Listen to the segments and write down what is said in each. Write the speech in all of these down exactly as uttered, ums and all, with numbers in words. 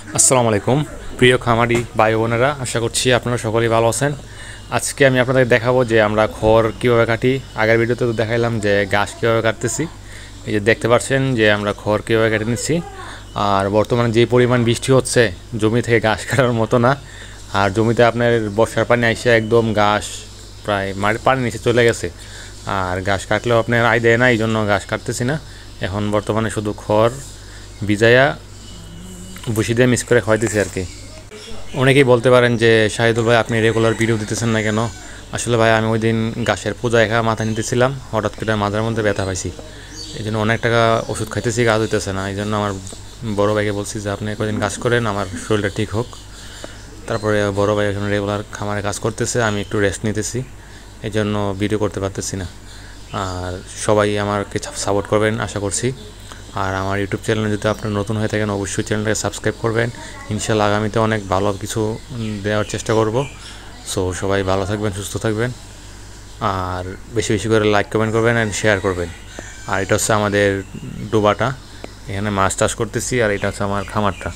আসসালামু আলাইকুম প্রিয় খামারি ভাই বোনেরা, আশা করছি আপনারা সকলেই ভালো আছেন। আজকে আমি আপনাদের দেখাবো যে আমরা খড় কীভাবে কাটি। আগের ভিডিওতে তো দেখাইলাম যে ঘাস কীভাবে কাটতেছি। এই যে দেখতে পাচ্ছেন যে আমরা খড় কীভাবে কেটে নিচ্ছি। আর বর্তমানে যে পরিমাণ বৃষ্টি হচ্ছে, জমি থেকে ঘাস কাটার মতো না। আর জমিতে আপনার বর্ষার পানি এসে একদম ঘাস প্রায় মাটির পানি নিচে চলে গেছে। আর ঘাস কাটলেও আপনার আয় দেয় না, এই জন্য ঘাস কাটতেছি না। এখন বর্তমানে শুধু খড় ভিজাইয়া বসি দিয়ে মিক্স করে খাওয়াইতেছি আর কি। অনেকেই বলতে পারেন যে শাহিদুল ভাই, আপনি রেগুলার ভিডিও দিতেছেন না কেন? আসলে ভাই, আমি ওই দিন গাছের পূজা একা মাথা নিতেছিলাম, হঠাৎ করে মাথার মধ্যে ব্যথা পাইছি। এই জন্য অনেক টাকা ওষুধ খাইতেছি, কাজ হইতেছে না। এই জন্য আমার বড়ো ভাইকে বলছি যে আপনি কদিন কাজ করেন, আমার শরীরটা ঠিক হোক। তারপরে বড়ো ভাই এখন রেগুলার খামারে কাজ করতেছে, আমি একটু রেস্ট নিতেছি, এই জন্য ভিডিও করতে পারতেছি না। আর সবাই আমাকে সাপোর্ট করবেন আশা করছি। আর আমার ইউটিউব চ্যানেলে যদি আপনারা নতুন হয়ে থাকেন, অবশ্যই চ্যানেলটাকে সাবস্ক্রাইব করবেন। ইনশাআল্লাহ আগামীতে অনেক ভালো কিছু দেওয়ার চেষ্টা করব। সো সবাই ভালো থাকবেন, সুস্থ থাকবেন, আর বেশি বেশি করে লাইক কমেন্ট করবেন অ্যান্ড শেয়ার করবেন। আর এটা হচ্ছে আমাদের ডোবাটা, এখানে মাছ চাষ করতেছি। আর এটা হচ্ছে আমার খামারটা,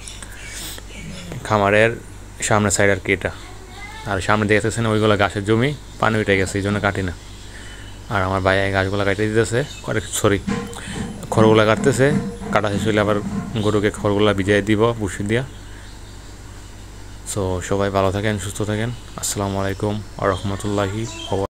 খামারের সামনের সাইড আর কি এটা। আর সামনে দেখতেছেন ওইগুলো গাছের জমি, পানি উঠে গেছে, এই জন্য কাটি না। আর আমার ভাই গাছগুলো কাটিয়ে দিতেছে, সরি খড়গুলা কাটতেছে। কাটা শেষ হলে আবার গরুকে খড়গুলা ভিজিয়ে দিব বসিয়ে দিয়া। সো সবাই ভালো থাকেন, সুস্থ থাকেন। আসসালামু আলাইকুম ওয়া রাহমাতুল্লাহি ওয়া বারাকাতুহু।